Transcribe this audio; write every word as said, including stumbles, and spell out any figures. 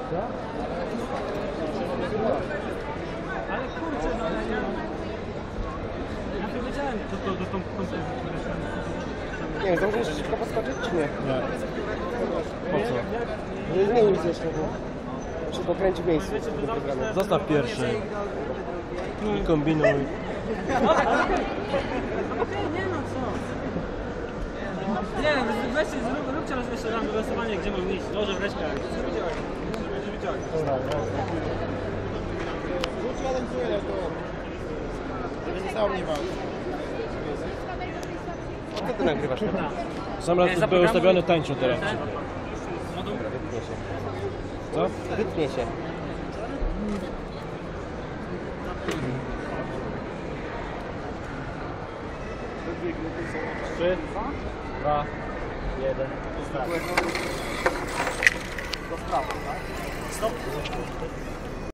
Ale kurczę, no ale ja... Ja tu wiedziałem, co to do tą końcówkę. Nie wiem, zdążysz szybko podskoczyć, czy nie? Nie. Po co? Nie zmienić jeszcze, bo... Czy pokręci w miejscu. Zostaw pierwszy. I kombinuj. No okej, nie no co? Nie, weźcie, zrób, róbcie raz jeszcze tam losowanie, gdzie mam iść. Lożę w reszkach. Rzuć jeden tyle, to... Żeby nie stał mnie wam. Co ty nagrywasz? Sam raz był ustawiony tańczył teraz. Wytnie się. Co? Wytnie się. Trzy, dwa, jeden. Do sprawy, tak? Stop.